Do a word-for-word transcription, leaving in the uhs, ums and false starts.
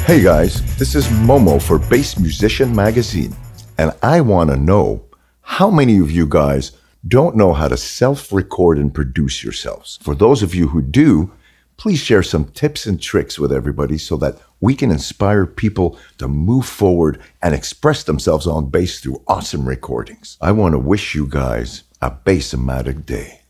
Hey guys, this is Momo for Bass Musician Magazine, and I want to know how many of you guys don't know how to self-record and produce yourselves. For those of you who do, please share some tips and tricks with everybody so that we can inspire people to move forward and express themselves on bass through awesome recordings. I want to wish you guys a bass-o-matic day.